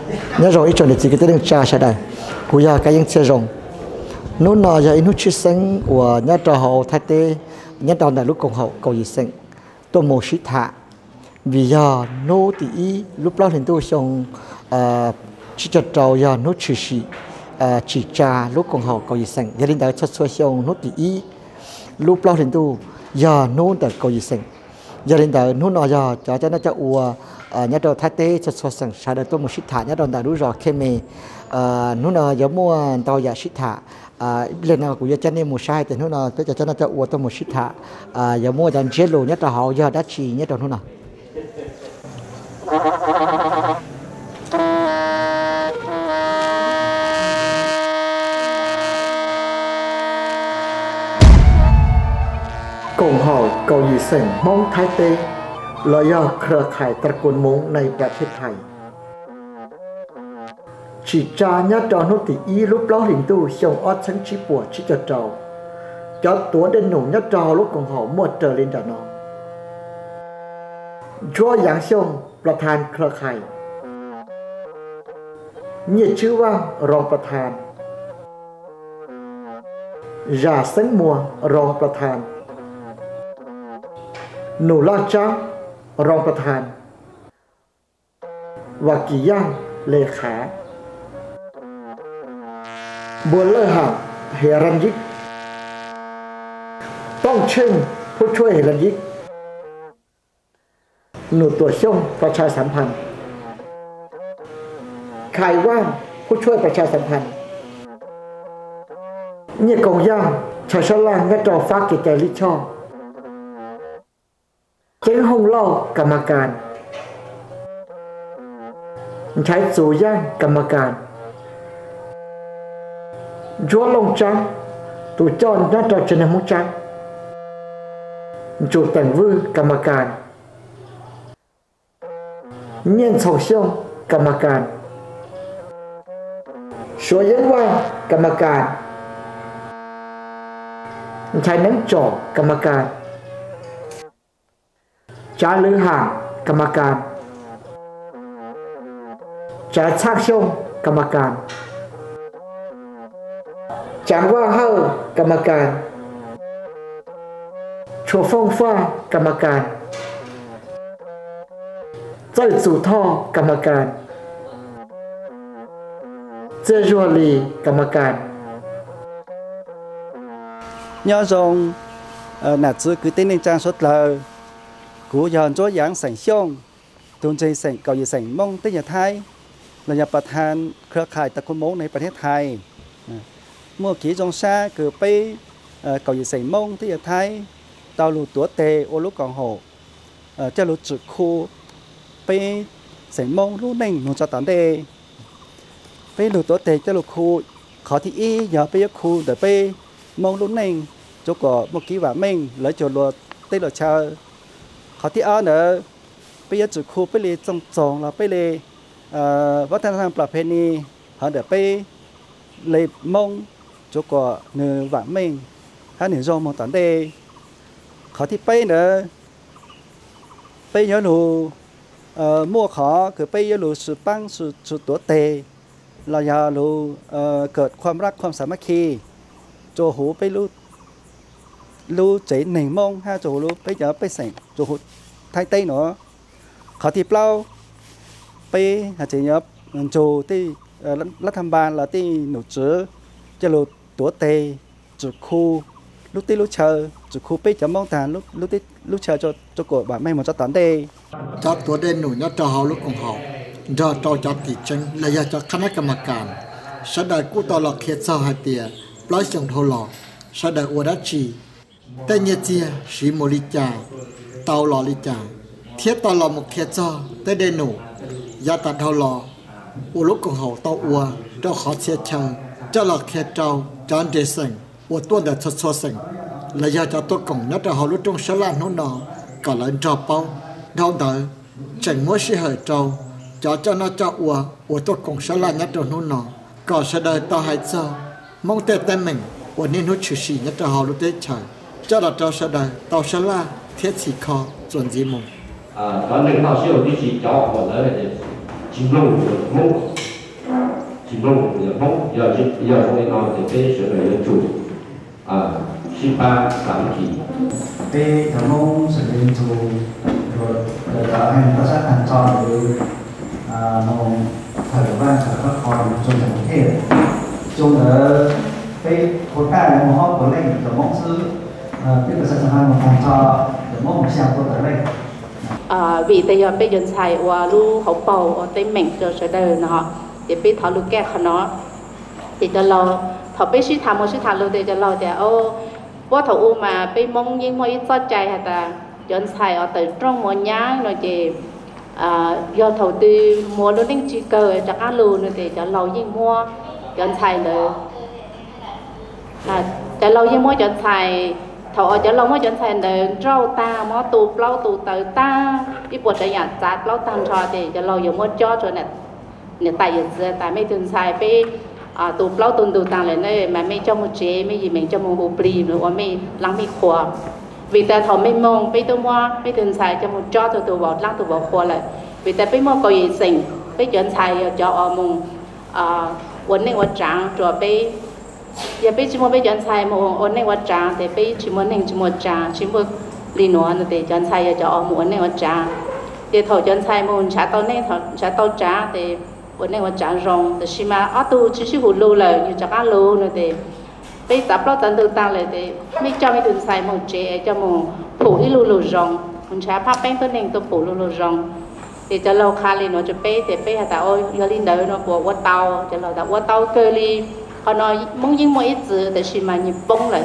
nhớ rồi ít chỗ để chỉ cái tên cha sẽ đây cú giờ cái những xe rồng nó nọ giờ nó chỉ sinh của nhớ trò hậu thay thế nhớ trò là lúc cộng hậu cầu gì sinh tôi một sĩ thạ vì giờ nó thì lúc đó thì tôi xong chỉ cho trâu giờ nó chỉ trà lúc cộng hậu cầu gì sinh gia đình đã cho xuôi xong nó thì lúc đó thì tôi giờ nó đã cầu gì sinh gia đình đã nó nọ giờ cho nó cho ua nhớ trò thay thế cho xuôi sang sau đó tôi một sĩ thạ nhớ trò đã đủ rồi khi mà nó nọ giờ mua tàu giờ sĩ thạ lên nào cũng cho nên một sai thì nó là cho nó cho uổng tôi một chút thà giờ mua dàn chế lù nhất là họ giờ đã chỉ nhất là nó nào cùng hỏi cầu gì sảnh mong thái tê là doเครือข่ายตระกูลมงในประเทศไทยchỉ cha nhớ trò nó thì lúc đó hình tu xong ót sáng chỉ bùa chỉ cho trò cho tuổi đến nụ nhớ trò lúc còn họ mua trở lên cho nó chúa giảng xongประธานเครือข่ายnhiệtชื่อว่ารองประธานจ่าสังมัวรองประธานหนูลาจ้ารองประธานวากิย่างเลขาบัวเล่หาเฮรันยิกต้องเช่งผู้ช่วยเฮรันยิกหนูตัวช่องประชาสัมพันธ์ใครว่างผู้ช่วยประชาสัมพันธ์เนี่ยกองย่างชาวชลางและจอฟ้าเก๋ๆลิช่อเจ้งห้องเล่ากรรมการใช้สูย่างกรรมการchúa long trắng tụi chọn nó cho chân mông trắng chủ tịch vương cầm càn nhân sầu sông cầm càn số dân quan cầm càn trái nắng trỏ cầm càn trái lưới hàng cầm càn trái xác sông cầm càn chẳng qua haoกรรมการชัวฟงฟ้ากรรมการเจ้าสู่ท่อกรรมการเจ้าจัวลีกรรมการ nhớ rằng nãy giờ cứ tên nên trang xuất lời của dọn cho giảng sảnh xong tôn chơi sảnh cầu gì sảnh mong tới nhà Thái là nhàประธานเครือข่ายตระกูลมงในประเทศไทยเมื่อกี้จงซาคือไปเกาหลีใส่มงที่ไทยตาวลูตัวเตโอลูกกองโหจะลูจุดคูไปใส่มงลูกหนึ่งหนูจะตันเดไปลูตัวเตจะลูคูขอที่อย่าไปยักคูเดี๋ยวไปมงลูกหนึ่งจุกก็เมื่อกี้ว่าเม่งแล้วจะลูเตลูชาขอที่เนอะไปยักจุดคูไปเลยจงเราไปเลยวัฒนธรรมประเพณีเขาเดี๋ยวไปเลยมงchỗ có nửa vạn mình hai nửa do một tấn đề khó thì bay nữa bay nhớ lù mua khó cứ bay nhớ lù sự băng sựตัวเตเราอย่าลùเกิดความรักความสามัคคีโจหูไปลูใจหนึ่งมองห้าโจลูไปเจอไปใส่โจหูไทยเต้เนาะขอที่เปล่าไปหาใจเนาะโจที่รัฐบาลlàที่หนูเจอจะลูตัวเตจุดคูlúc tí lúc chờจุดคูไปจะมองทานlúc chờ cho cổ bạn may một cho tán đề choตัวเด่นหนูเนี่ยจะหาลูกของเขาจะจับติดจังและอยากจะคณะกรรมการสดายกู้ต่อหลอกเขตสหเตียปล่อยส่งโทรหลอกสดายอวดชีแต่เนียเจียสีโมลิจาเตาหล่อลิจาเทียต่อหลอกหมกเขตซ้อแต่เด่นหนูยาตัดโทรหลอกอุลุกของเขาเตาอัวเจ้าขอเสียเชิงเจ้าหลอกเขตเจ้าจานเดสังอวดตัวเด็ดสดๆสังและอยากจะตัวกงนัดจะหาลูกจงฉลาดโน่นนอก็เลยจับเป้าเท่าเดิมจังมัวสิเหยเจ้าจะน่าจะอวดตัวกงฉลาดนัดจะโน่นนอก็แสดงต่อให้เจ้ามองแต่เหม่งวันนี้นุชชีนัดจะหาลูกเด็กชายเจ้าเราจะแสดงต่อฉลาดเทียบสีคอส่วนจีมุง团队靠是有一起交火的， 金龙的梦，金龙的梦要会到这边学的有主18 3kỳ. Cái thằng mông sẽ lên chủ rồi đã hành ta sẽ thành tròn để mong thời gian sẽ phát còn trong thành thể chung ở cái khối ca này mong họ có lên rồi mong sư cái cơ sở sản phẩm thành cho để mong một sao có thể lên vì bây giờ xài và lu hậu bầu ở tây mình rồi sẽ đời nó để biết thảo lu kẹt nó thì cho lo thảo biết suy tham một suy tham luôn để cho lo đểว่าถ้าอูมาไปมองยิ่งไม่สนใจฮะแต่ย้อนใส่เอาแต่ตรงมัวย่างหน่อยเจยอด頭tưมัวลุ้นจีเกอร์จากอาลูนั่นเองจะเรายิ่งมัวย้อนใส่เลยจะเรายิ่งมัวย้อนใส่ถ้าเอาจะเรามัวย้อนใส่เลยเจ้าตามัวตูเปล่าตูเตอตาที่ปวดจะอยากจัดเปล่าตันชอเจจะเรายิ่งมัวจ่อจนเนี่ยแต่ยังเจอแต่ไม่ถึงใส่ไปตูเปล่าตูต่างเลยเนี่ยมันไม่เจ้ามือเจไม่ยิงเจ้ามือหูปรีหรือว่าไม่ล้างไม่ขวบvì ta thọไม่มองไปตัวมัวไปถึงใส่จะมุดจ่อตัวบอกล้างตัวบอกขวบเลยvì taไปมัวก็ยิ่งสิ่งไปจนใส่จะเอามุงวันนี้วันจังจัวไปอย่าไปชิมไปจนใส่มุงวันนี้วันจังแต่ไปชิมวันนี้ชิมวันจังชิมพวกลีนัวนั่นแต่จนใส่จะเอามุงวันนี้วันจังแต่ถอจนใส่มุงชาตอนนี้ถอชาตอนจังแต่วันนี้วันจันทร์รองแต่ชิมาอ้อตูชิหูลูเลยอยู่จากอ้าลูนั่นเองไปจับเราตันตัวต่างเลยแต่ไม่จำไม่ถึงใส่หมดเจจะมองผูอีลูลูรองมันใช้ผ้าแป้งตัวหนึ่งตัวผูลูลูรองแต่จะเราคาลีnóจะไปแต่ไปหาแต่โอ้ยลินเดอร์nóปวดวัดเตาจะเราแต่วัดเตาเกลีเขาน้อยมุ่งยิ่งมั่วอีจืดแต่ชิมาหยิบป้งเลย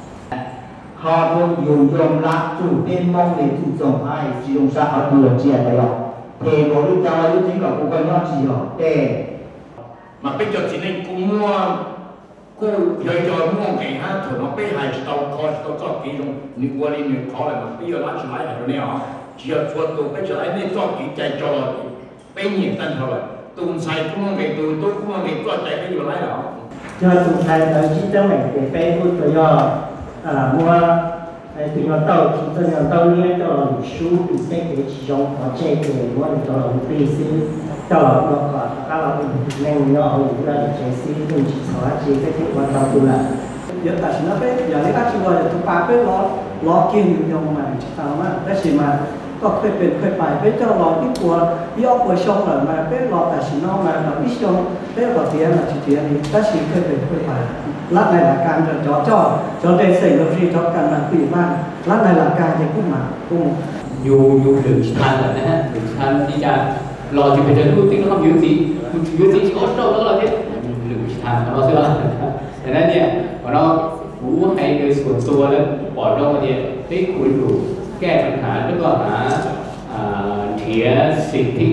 họ luôn dùng dòng lá chủ tên mong để chủ dòng hai chỉ dùng sao họ vừa chia này rồi thì có lúc cháu ấy chính là cũng có nhau chỉ rồi để mà bây giờ chỉ nên cũng mua cô giờ mua cái hát thôi nó bây giờ tàu có kỹ trong những quan niệm những khó là mà bây giờ lái xe lái rồi nè chỉ là chuột tụ bây giờ anh nên có kỹ chạy cho bây nhiêu tân thôi tụi sai cũng mua cái tụi tôi cũng mua cái có chạy bây giờ lái đó cho tụi sai ở chỉ trong này để bé hút cho do mua tụi nó tàu tụi nó tàu như cho là số tụi sẽ để chỉ trong họ chạy để mua để cho là một xí cho là nó có các là nên nó hầu như là để chạy xí tụi chỉ xóa chỉ cái chuyện quan trọng tụi là giờ ta chỉ nói bé giờ lấy các chị gọi là tụi ba bé lo kiêngอยู่ตรงไหนถามว่าได้สิมาก็เคยเป็นเคยไปbé cho loที่ปัวที่ออกไปชงเลยมาbé loแต่สิน้องมาแบบที่ชงbéก็เตียนlà chỉเตียนนี่ได้สิเคยเป็นเคยไปรัฐในหลักการจะจ่อจนได้เสร็จแล้วที่ทบกันมาปีบ้านรัฐในหลักการจะกู้มากู้อยู่ถึงทันนะฮะถึงทันที่จะรอจะไปเจอผู้ที่เขายืนสีchỉ ổn đâu đó là thế đừng chỉ tham nó xưa thế nênเนี่ยเรารู้ให้โดยส่วนตัวแล้วปล่อยลงเนี่ยได้คุยดูแก้ปัญหาแล้วก็หาเถียสิ่งที่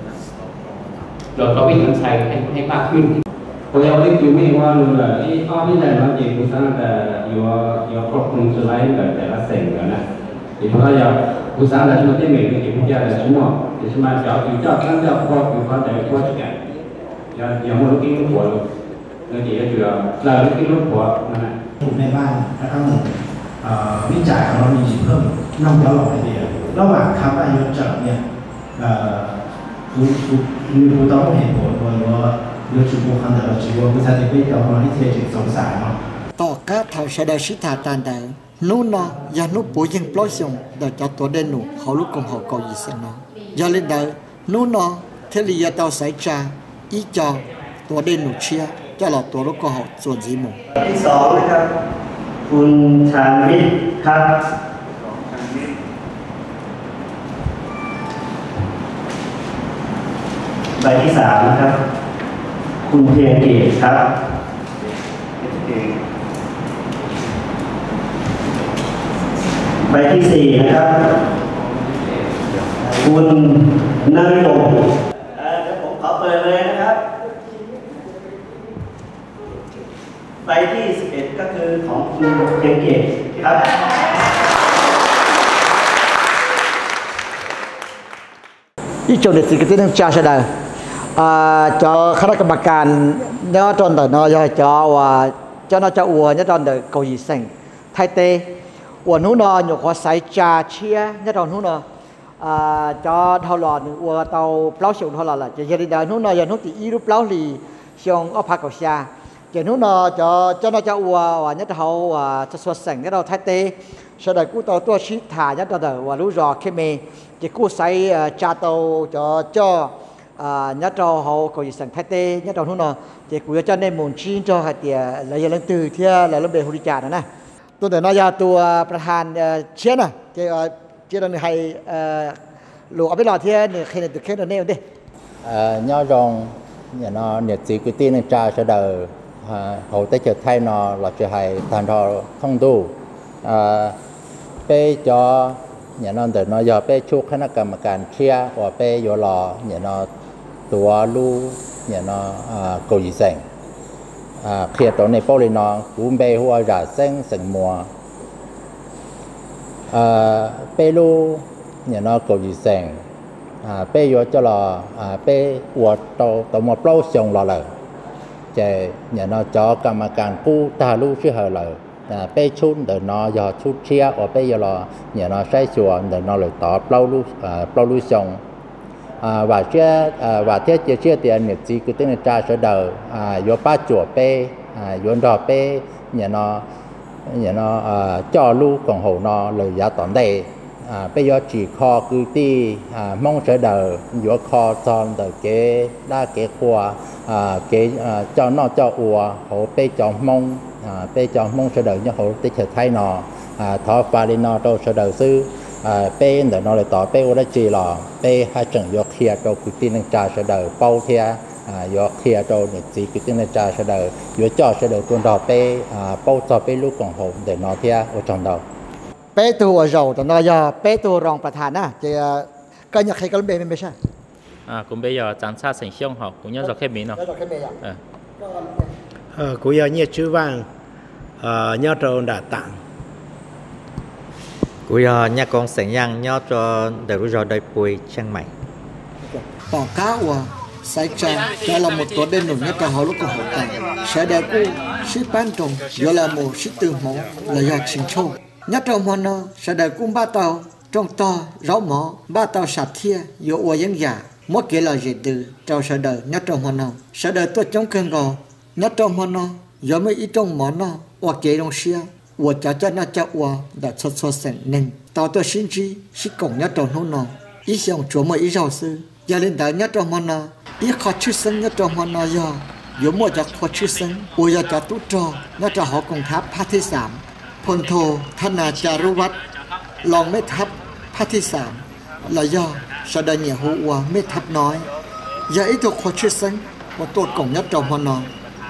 เราไม่สนใจให้มากขึ้น我要你叫咩话啦？你阿边人諗住本身要國控制嚟嘅成嘅呢？然後又本身係做啲咩嘅業務嘅什麼？你什麼叫跟着國就國出嘅，有冇啲ลูกหัว你哋一住啊？嗱，啲ลูกหัวนั่นแหละในบ้านนะครับวิจัยของเรามีเพิ่มนอกจากหลอกไอเดียระหว่างคำอายุจับเนี่ยดูต้องเห็นผลว่า有直播看到了直播，不才得被搞到一些这种啥嘛。 ต่อการเท่าชาดาชิตาตานใดนู่นนะยานุปูยังปล่อยส่งแต่จะตัวเดนุเขาลูกกงเขาก่อยิสนะยาเล่นใดนู่นนะเทลียาเตาสายจาอีจอตัวเดนุเชียจะหลอกตัวลูกกงเขาส่วนสีหมูที่สองนะครับคุณชาญวิทย์ครับใบที่สามนะครับคุณเพียงเกตครับใบที่สี่นะครับคุณนฤดมเดี๋ยวผมขอเปิดเลยนะครับใบที่11ก็คือของคุณเพียงเกตครับอีโจเด็ดสิกที่นึงจ่าชาดาchoคณะกรรมการเนาะตอนแต่เนาะchoว่าเจ้าเนาะจะอวเนี่ยตอนแต่เกาหลีเซ็งไทยเตอวนู้นเนาะอยู่ขอสายจ่าเชียเนี่ยตอนนู้นเนาะ cho thao lò của tàu plau sùng thao lò là chỉ hiện đại nó nói giờ nó chỉ ít lúc plau lì xong ở Phật Sa chỉ nó cho nó cho và nhất thầu cho xuất sản cái đầu thái tê sau đó cú tàu tua ship thả nhất đầu và lúa giò khi mê chỉ cú xây cha tàu cho nhất đầu hậu có gì sản thái tê nhất đầu nó chỉ cú cho nên muốn chi cho hạt tiền là giờ lần từ thì là lần bề hồ đi trà nữa nè tôi để nói raตัวประธานเชียนอ่ะchỉ là hay lúa ở bên lò thì khi này được khi nào nêu đi nhớ rằng nó nhiệt sĩ cái tin trà sẽ đời hậu tới chợ thay nó là chợ hay thành thọ không đủ bây cho nó để nó giờ bây chúc khán giả màการchia và bây giờ là nóตัวลูnó cầu gì sành khi đó này bao nhiêu nó cũng bây hoa giả xanh sành mùa bây lu nó cầu gì sành bây giờ cho là bây của tàu một lâu xong là chạy nó cho cầm càng cũ ta lu chứ hở là bây chút để nó giờ chút chia và bây giờ là nó sai sửa để nó lại tỏ lâu lu xong và thế chia tiền nhiệt gì cứ tên trà sẽ đầu vô ba chùa bây vô đò bây nó cho lu còn hồ nó lời giá tỏn đây bây giờ chỉ kho cứ ti mong sẽ đời vô kho son đời kế đa kế khoa kế cho nó cho ua hồ bây cho mong sẽ đời như hồ tích trở thay nó thọ pha đi nó đâu sẽ đời sư bây để nó lại tỏ bây đã chỉ là bây hai trận vô kia đâu cứ tin năng trà sẽ đời bao thia vô kia đâu nhiệt gì cứ tin năng trà sẽ đời vô cho sẽ đời tuần đầu bây bao cho bây lúc còn hồ để nó thia ở trong đầu béตัวgiàuตอนนั้นgiờ béตัวรองประธานนะจะก็อยากให้กันเป็นไม่ใช่ cũng bây giờ giám sát thành công họ cũng nhớ rõ cái mình nào cũng giờ nhớ chữ vàng nhớ tròn đã tặng cũng giờ nhà con sản yang nhớ cho để rủi ro đời bùi chân mày bỏ cá và sai cha là một tổ đen nổi nhất trong họ lúc còn hậu cảnh sẽ đại cô ship ban trồng giờ là một ship từ mỏ là do chính châu nhất trong món nó sẽ đại cung ba tàu trong to rau mỏ ba tàu sạch thia giờ uo dân giả mỗi kia là gì từ trâu sẽ đời nhất trong món nó sẽ đời tôi chống cơn gò nhất trong món nó giờ mới ít trong món nó uo kia trong xia uo cho nó cho uo đã xuất sản nên tàu tôi xin chi xin cổng nhất trong nó ít xong chúa mới ít giàu sư giờ lên đại nhất trong món nó ít khó chịu sinh nhất trong món nó giờ mỗi cho khó chịu sinh uo giờ cho tút trò nhất cho họ cùng tháp phát thi sảnพลโทธนาจารุวัฒน์รองแม่ทัพภาคที่3ละย่อแสดงเหนียวหัวแม่ทัพน้อยอย่าไอ้ตัวขวดชื่อซึ้งว่าตัวกล่องยัดจอมพนส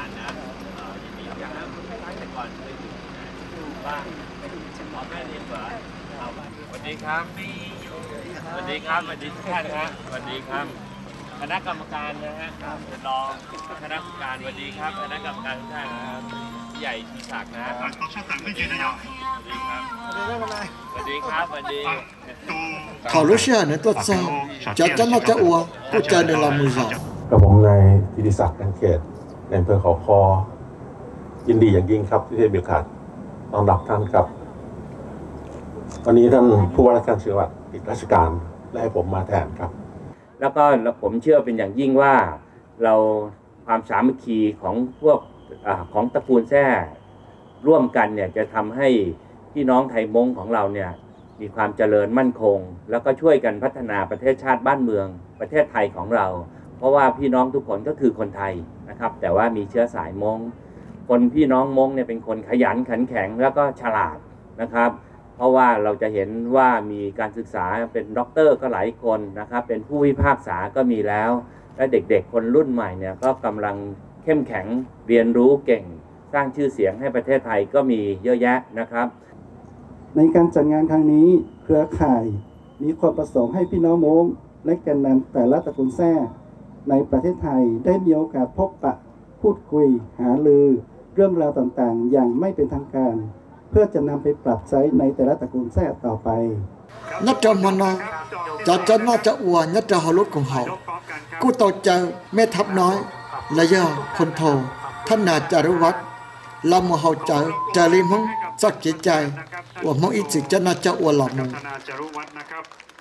วัสดีครับสวัสดีครับสวัสดีทุกท่านครับสวัสดีครับคณะกรรมการนะฮะรองคณะกรรมการสวัสดีครับคณะกรรมการทุกท่านใหญ่ชีศักดิ์นะสวัสดีครับสวัสดีครับสวัสดีเขารู้เชื่อในตัวเจ้าจะจันเราจะอัวกูเจอในลำมือเรากับผมนายธิติศักดิ์กันเขตในอำเภอเขาคอยินดีอย่างยิ่งครับที่ได้มีโอกาสต้อนรับท่านครับวันนี้ท่านผู้ว่าราชการจังหวัดติดราชการและให้ผมมาแทนครับแล้วก็ผมเชื่อเป็นอย่างยิ่งว่าเราความสามัคคีของพวกของตระกูลแท้ร่วมกันเนี่ยจะทำให้พี่น้องไทยม้งของเราเนี่ยมีความเจริญมั่นคงแล้วก็ช่วยกันพัฒนาประเทศชาติบ้านเมืองประเทศไทยของเราเพราะว่าพี่น้องทุกคนก็คือคนไทยนะครับแต่ว่ามีเชื้อสายม้งคนพี่น้องม้งเนี่ยเป็นคนขยันขันแข็งแล้วก็ฉลาดนะครับเพราะว่าเราจะเห็นว่ามีการศึกษาเป็นด็อกเตอร์ก็หลายคนนะครับเป็นผู้พิพากษาก็มีแล้วและเด็กๆคนรุ่นใหม่เนี่ยก็กำลังเข้มแข็งเรียนรู้เก่งสร้างชื่อเสียงให้ประเทศไทยก็มีเยอะแยะนะครับในการจัดงานครั้งนี้เครือข่ายมีความประสงค์ให้พี่น้องม้งและแกนนำแต่ละตระกูลแท้ในประเทศไทยได้มีโอกาสพบปะพูดคุยหารือเรื่องราวต่างๆอย่างไม่เป็นทางการเพื่อจะนำไปปรับใช้ในแต่ละตระกูลแท้ต่อไป nhất trong món nóจะจันเราจะอัวnhất trong họ lúc cùng họกูต่อเจอแม่ทัพน้อยละย่อพลโทธนาจารุวัฒน์เรามาเขาเจอริมห้องสักจิตใจว่ามองอีกสิจะน่าจะอัวหลอกมึง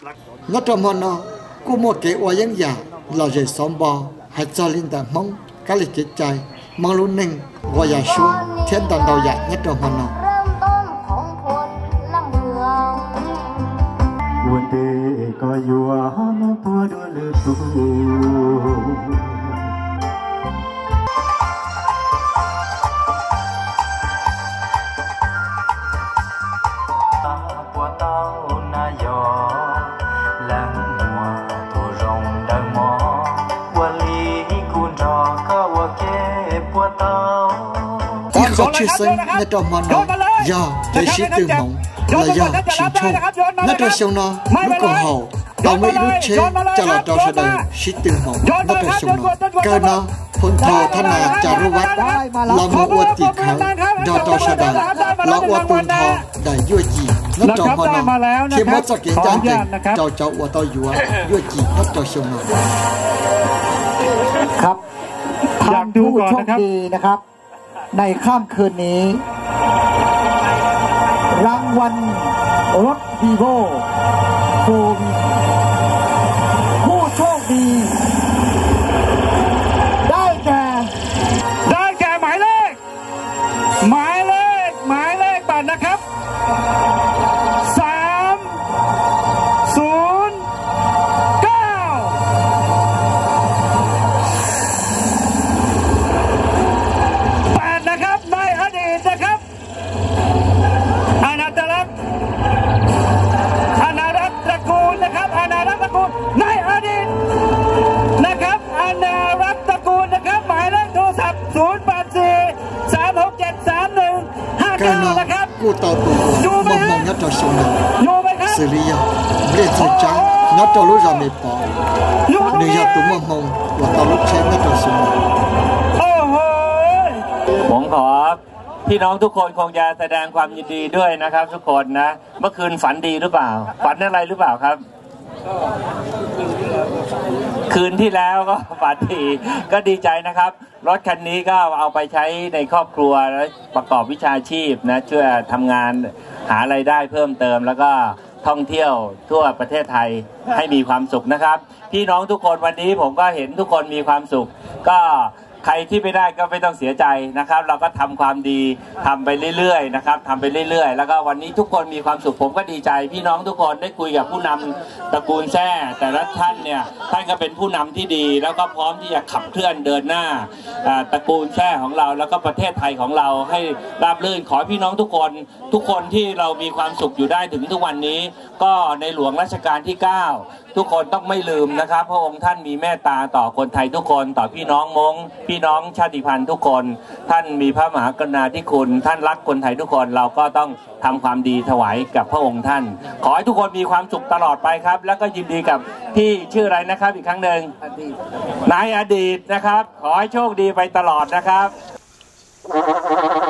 นัดมอนกูโมเกอยังอยากเราจะสมบอให้จอลินแต่มองก็เลยจิตใจมองรู้หนึ่งว่าอย่าชัวเทียนตอนเราอยากนัดมอนวันเดก็อยู่ห้องพอดูแลที่เขาชื่อซึ่งนัดมอนยาได้ชี้ตื่นมองและยาชิงโชนัดเชียวนอลูกของเขาเราไม่รู้เชจะหลอดเราแสดงชี้ตื่นมองนัดเชียวนอเกินนะพลโทธนาจารุวัฒน์เราโมอวติเขาดอเราแสดงเราอวดปืนทองได้ยั่วจีนัดจอมอนเขียนมัดสเกจจานเก่งเจ้าอวดต่อยั่วจีนัดเชียวนอครับทางผู้โชคดีนะครับในค่ำคืนนี้รางวัลรถวีโว่โฟวีผู้โชคดีได้แก่หมายเลขบัตรนะครับกูต่อตัวมองนัดต่อชนะสิริยาเรียนจิตใจนัดต่อรู้จะไม่พอเนื้อตัวมองว่าต่อรู้เชนนัดต่อชนะผมขอพี่น้องทุกคนคงจะแสดงความยินดีด้วยนะครับทุกคนนะเมื่อคืนฝันดีหรือเปล่าฝันอะไรหรือเปล่าครับคืนที่แล้วก็ฝันดีก็ดีใจนะครับรถคันนี้ก็เอาไปใช้ในครอบครัวแล้วประกอบวิชาชีพนะช่วยทำงานหารายได้เพิ่มเติมแล้วก็ท่องเที่ยวทั่วประเทศไทยให้มีความสุขนะครับพี่น้องทุกคนวันนี้ผมก็เห็นทุกคนมีความสุขก็ใครที่ไม่ได้ก็ไม่ต้องเสียใจนะครับเราก็ทำความดีทำไปเรื่อยๆนะครับทำไปเรื่อยๆแล้วก็วันนี้ทุกคนมีความสุขผมก็ดีใจพี่น้องทุกคนได้คุยกับผู้นำตระกูลแซ่แต่ละท่านเนี่ยท่านก็เป็นผู้นำที่ดีแล้วก็พร้อมที่จะขับเคลื่อนเดินหน้าตระกูลแซ่ของเราแล้วก็ประเทศไทยของเราให้ราบรื่นขอพี่น้องทุกคนที่เรามีความสุขอยู่ได้ถึงทุกวันนี้ก็ในหลวงรัชกาลที่9ทุกคนต้องไม่ลืมนะครับพระองค์ท่านมีเมตตาต่อคนไทยทุกคนต่อพี่น้องมงพี่น้องชาติพันธุ์ทุกคนท่านมีพระมหากรุณาธิคุณท่านรักคนไทยทุกคนเราก็ต้องทำความดีถวายกับพระองค์ท่านขอให้ทุกคนมีความสุขตลอดไปครับแล้วก็ยินดีกับที่ชื่ออะไรนะครับอีกครั้งหนึ่งนายอดีตนะครับขอให้โชคดีไปตลอดนะครับ